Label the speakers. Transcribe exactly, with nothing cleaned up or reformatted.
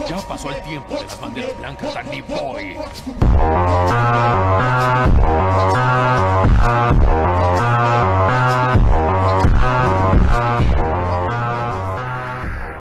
Speaker 1: Ya pasó el tiempo de las banderas blancas, Danny Boy.